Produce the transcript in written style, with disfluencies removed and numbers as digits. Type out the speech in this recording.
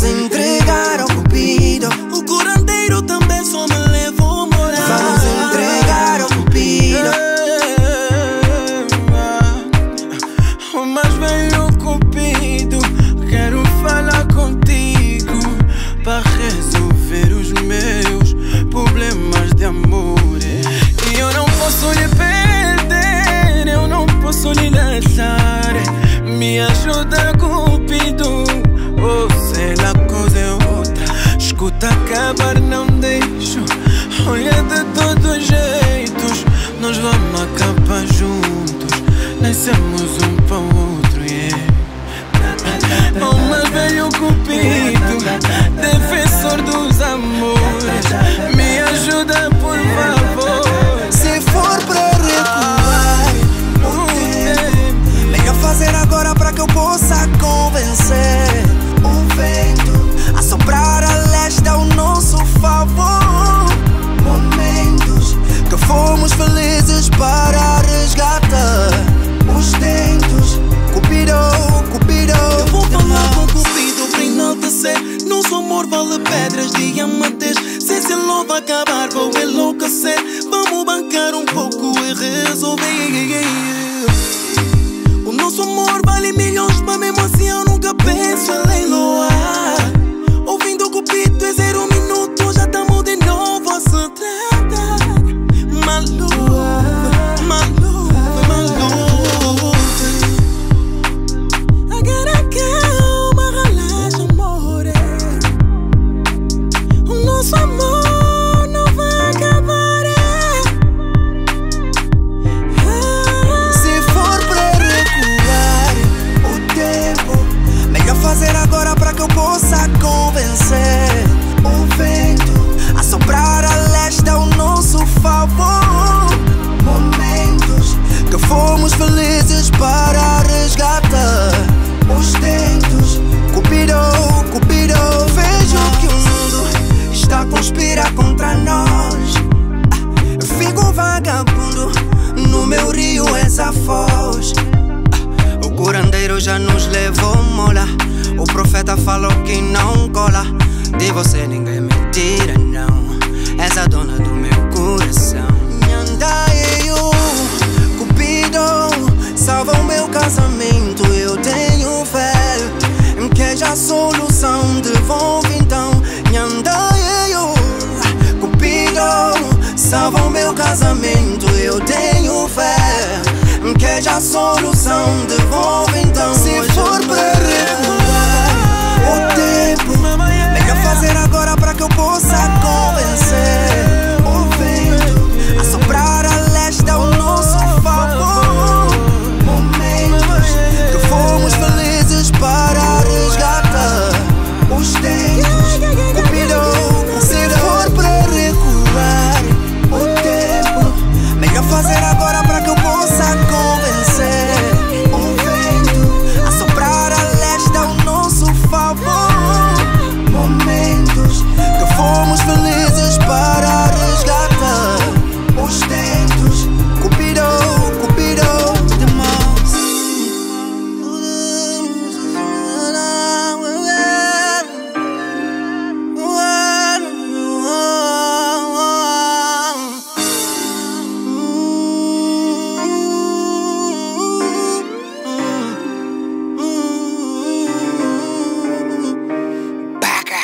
Vamos entregar ao Cupido. O curandeiro também só me levou morar. Vamos entregar ao Cupido. O mais velho Cupido, quero falar contigo para resolver os meus problemas de amor. E eu não posso lhe perder, eu não posso lhe deixar. Me ajuda, Cupido, ou sei lá, coisa é outra. Escuta, acabar não deixo. Olha, de todos os jeitos nós vamos acabar juntos. Nascemos um para o outro, yeah. O mais velho Cupido, defensor dos amores, me ajuda por favor. Se for pra recuar o tempo, melhor fazer agora pra que eu possa convencer o vento a soprar a leste ao nosso favor. Momentos que fomos felizes para resgatar os tentos. Cupido, Cupido. Eu vou falar com Cupido pra enaltecer. Nosso amor vale pedras, diamantes. Se esse love acabar vou enlouquecer. Vamos bancar um pouco e resolver. O nosso amor vale milhões, mas mesmo assim eu nunca penso em leiloar. Ouvindo Cupido é 0 minutos, já estamos de novo a se tratar. Maluco, maluco, maluco. Agora calma, relaxa, amor. O nosso amor não vai acabar. Se for pra recuar o tempo, melhor fazer agora pra que eu possa convencer o vento a soprar a leste ao nosso favor. Momentos que fomos felizes para resgatar os tentos. Cupido, Cupido. Vejo que o mundo está a conspirar contra nós. Fico vagabundo no meu rio, essa foz. O curandeiro já nos levou mola. O profeta falou que não cola. De você ninguém me tira, não. És a dona do meu coração. Nhandaio, Cupido, salva o meu casamento. Eu tenho fé que é já a solução. Devolve então. Nhandaio, Cupido, salva o meu casamento. Eu tenho fé que é já a solução. Devolve então. Se for pra recuar